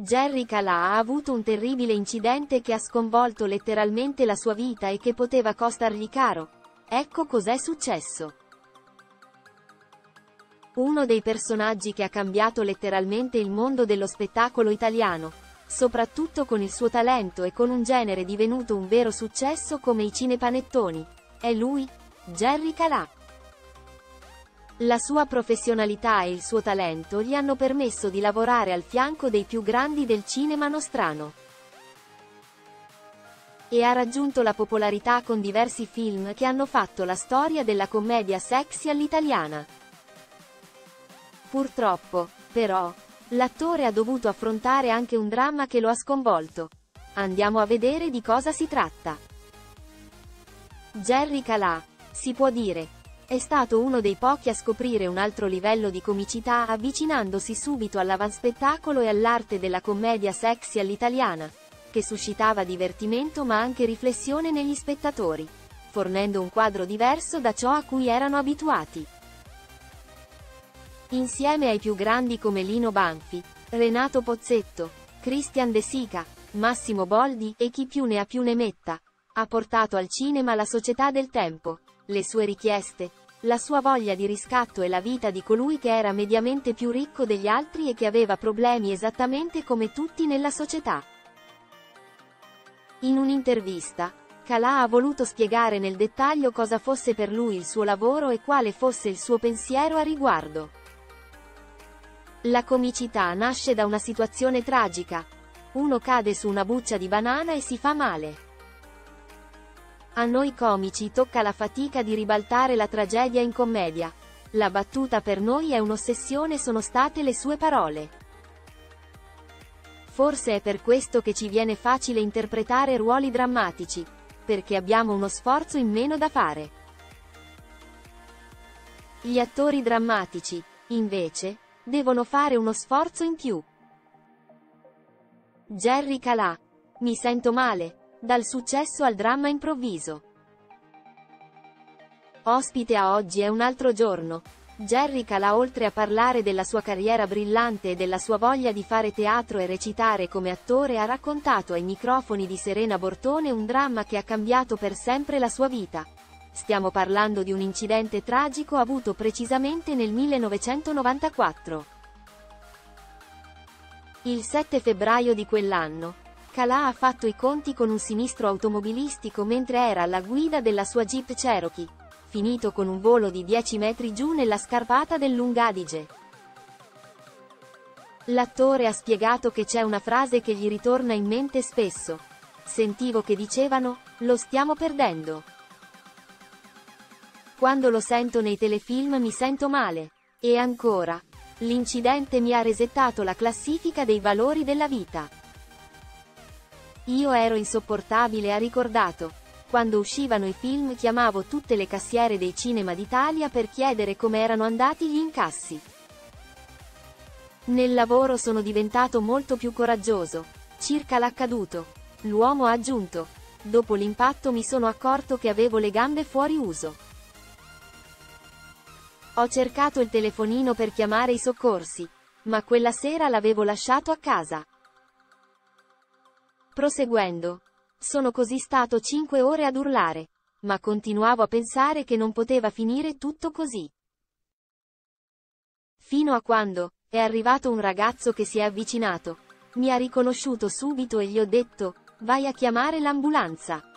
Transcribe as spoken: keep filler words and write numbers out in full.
Jerry Calà ha avuto un terribile incidente che ha sconvolto letteralmente la sua vita e che poteva costargli caro. Ecco cos'è successo. Uno dei personaggi che ha cambiato letteralmente il mondo dello spettacolo italiano, soprattutto con il suo talento e con un genere divenuto un vero successo come i cinepanettoni. È lui, Jerry Calà. La sua professionalità e il suo talento gli hanno permesso di lavorare al fianco dei più grandi del cinema nostrano. E ha raggiunto la popolarità con diversi film che hanno fatto la storia della commedia sexy all'italiana. Purtroppo, però, l'attore ha dovuto affrontare anche un dramma che lo ha sconvolto. Andiamo a vedere di cosa si tratta. Jerry Calà, si può dire, è stato uno dei pochi a scoprire un altro livello di comicità avvicinandosi subito all'avanspettacolo e all'arte della commedia sexy all'italiana, che suscitava divertimento ma anche riflessione negli spettatori, fornendo un quadro diverso da ciò a cui erano abituati. Insieme ai più grandi come Lino Banfi, Renato Pozzetto, Christian De Sica, Massimo Boldi e chi più ne ha più ne metta, ha portato al cinema la società del tempo, le sue richieste, la sua voglia di riscatto e la vita di colui che era mediamente più ricco degli altri e che aveva problemi esattamente come tutti nella società. In un'intervista, Calà ha voluto spiegare nel dettaglio cosa fosse per lui il suo lavoro e quale fosse il suo pensiero a riguardo. La comicità nasce da una situazione tragica. Uno cade su una buccia di banana e si fa male. A noi comici tocca la fatica di ribaltare la tragedia in commedia. La battuta per noi è un'ossessione, sono state le sue parole. Forse è per questo che ci viene facile interpretare ruoli drammatici, perché abbiamo uno sforzo in meno da fare. Gli attori drammatici, invece, devono fare uno sforzo in più. Jerry Calà. Mi sento male. Dal successo al dramma improvviso. Ospite a Oggi è un altro giorno. Jerry Calà, oltre a parlare della sua carriera brillante e della sua voglia di fare teatro e recitare come attore, ha raccontato ai microfoni di Serena Bortone un dramma che ha cambiato per sempre la sua vita. Stiamo parlando di un incidente tragico avuto precisamente nel millenovecentonovantaquattro. Il sette febbraio di quell'anno, Calà ha fatto i conti con un sinistro automobilistico mentre era alla guida della sua Jeep Cherokee, finito con un volo di dieci metri giù nella scarpata del Lungadige. L'attore ha spiegato che c'è una frase che gli ritorna in mente spesso. Sentivo che dicevano, lo stiamo perdendo. Quando lo sento nei telefilm mi sento male. E ancora. L'incidente mi ha resettato la classifica dei valori della vita. Io ero insopportabile, ha ricordato. Quando uscivano i film chiamavo tutte le cassiere dei cinema d'Italia per chiedere come erano andati gli incassi. Nel lavoro sono diventato molto più coraggioso. Circa l'accaduto. L'uomo ha aggiunto. Dopo l'impatto mi sono accorto che avevo le gambe fuori uso. Ho cercato il telefonino per chiamare i soccorsi, ma quella sera l'avevo lasciato a casa. Proseguendo. Sono così stato cinque ore ad urlare, ma continuavo a pensare che non poteva finire tutto così. Fino a quando è arrivato un ragazzo che si è avvicinato, mi ha riconosciuto subito e gli ho detto, vai a chiamare l'ambulanza.